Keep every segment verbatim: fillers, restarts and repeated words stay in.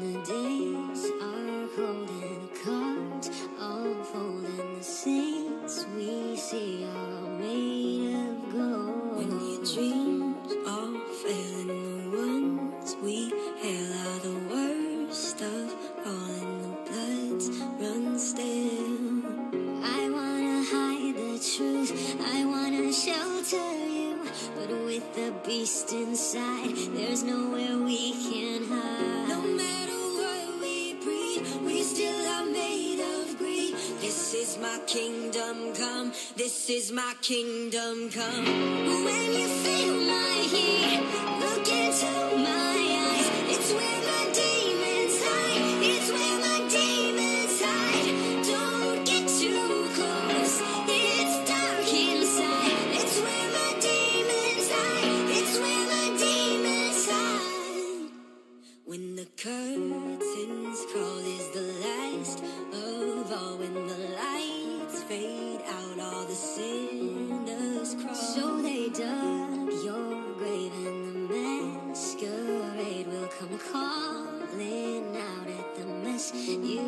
the days are cold and the cards all fold and the saints we see are all made of gold. When your dreams all fail and the ones we hail are the worst of all and the bloods run still. I wanna hide the truth, I wanna shelter you, but with the beast inside, there's nowhere we can hide. No matter what we breed, we still are made of greed. This is my kingdom come, this is my kingdom come. When you feel my heat, look into my eyes. It's where my demons hide, it's where my demons hide. Don't get too close, it's dark inside. It's where my demons hide, it's where my demons hide. When the curtains call is the last of all. When the lights fade out, all the sinners crawl. So they dug your grave and the masquerade will come calling out at the mess you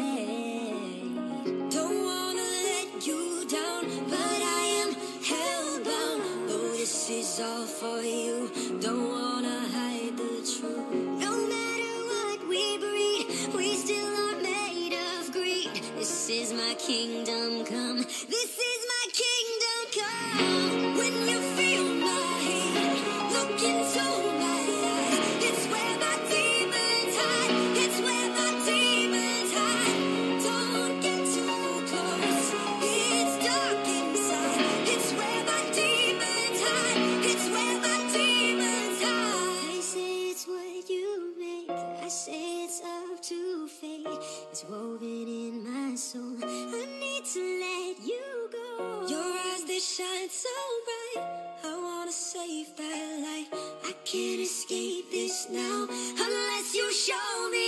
made. Don't wanna let you down, but I am hellbound. Though this is all for you, don't wanna hide the truth. No matter what we breed, we still are made of greed. This is my kingdom come, this is my kingdom come. When you feel my hate, look into my eyes. It's where my demons hide, it's where my demons hide. Don't get too close, it's dark inside. It's where my demons hide, it's where my demons hide. I say it's what you make, I say it's up to fate. It's woven in my soul, I need to let you go. Your eyes, they shine so bright, I wanna save that light. I can't escape this now unless you show me